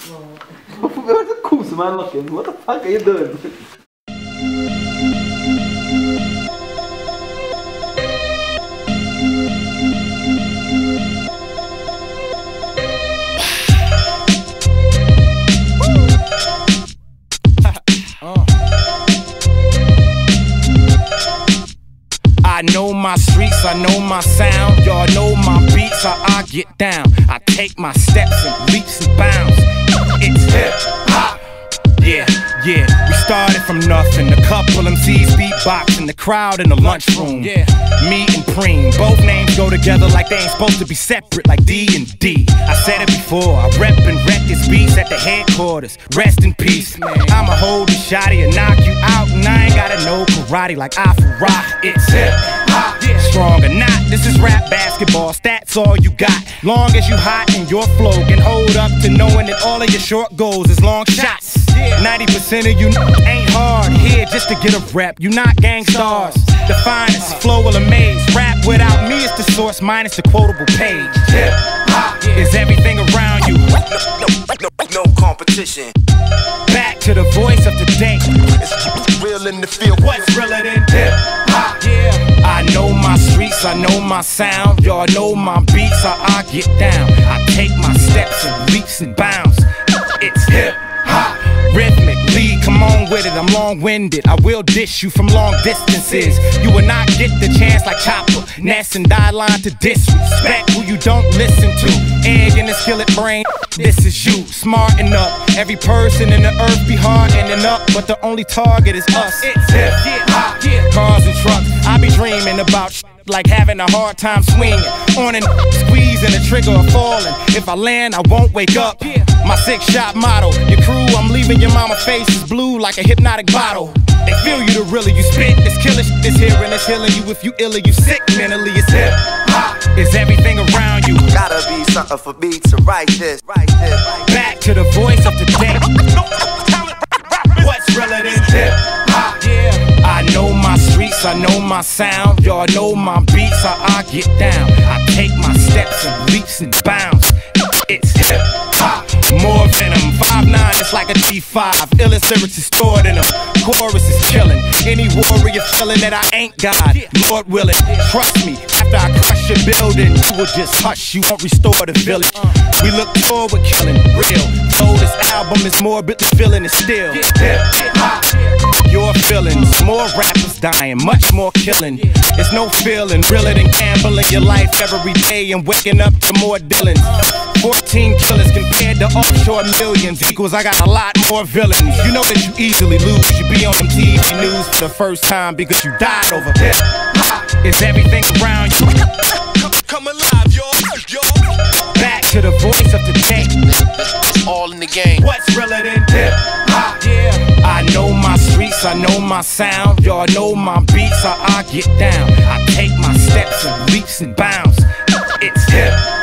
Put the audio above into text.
Where's the goose, man? Looking. What the fuck are you doing? I know my streets, I know my sound. Y'all know my beats, how I get down. I take my steps and leaps and bounds. It's hip hop. Yeah, yeah, we started from nothing. A couple MCs beatboxing, the crowd in the lunchroom. Yeah, me and Preem, both names go together like they ain't supposed to be separate, like D and D. I said it before, I rep and wreck this beats at the headquarters. Rest in peace, man. I'ma hold the shotty and knock you out, and I ain't gotta know karate like Afro-Rock. It's hip hop. Strong or not, this is rap basketball, stats all you got. Long as you hot and your flow can hold up to knowing that all of your short goals is long shots. 90% of you ain't hard here just to get a rep. You not gangstars. The finest flow will amaze. Rap without me is the source minus the quotable page. Hip hop is everything around you. No competition. Back to the voice of the day. It's real in the field. What's realer than hip hop? Yeah. I know my streets, I know my sound. Y'all know my beats, how I get down. I take my steps and leaps and bounds. It's hip hop. Rhythmic, lead, come on with it, I'm long-winded. I will dish you from long distances. You will not get the chance like Chopper, Ness and Die Line to disrespect who you don't listen to. Egg in the skillet brain, this is you. Smarten up, every person in the earth be hardening up, but the only target is us. It's hip hop. Cars and trucks, I be dreaming about like having a hard time swinging on and squeezing the trigger or falling. If I land, I won't wake up. My 6-shot motto, your crew, I'm leaving your mama face is blue like a hypnotic bottle. They feel you the realer you spit. This killer shit is here and it's healing you. If you ill or you sick mentally, it's hip hop. It's everything around you. Gotta be something for me to write this. Back to the voice of the day. What's realer than hip hop? Yeah. I know my streets, I know my sound. Y'all know my beats, how I get down. I take my steps and leaps and bounds. It's hip hop. More venom, 5'9", it's like a G5. Illest lyrics is stored in them. Chorus is killing. Any warrior feeling that I ain't God, Lord willing. Trust me, after I crush your building, you will just hush, you won't restore the village. We look forward, killing real. So this album is morbidly feeling it still. Hip hop. Your feelings, more rappers dying, much more killing. There's no feeling realer than gambling your life every day and waking up to more Dylans. 14 killers compared to offshore millions equals I got a lot more villains. You know that you easily lose. You be on them TV news for the first time because you died over hip hop. It's everything around you. Come alive, y'all. Back to the voice of the day. It's all in the game. What's realer than hip hop? Yeah. I know my streets, I know my sound. Y'all know my beats, how I get down. I take my steps and leaps and bounds. It's hip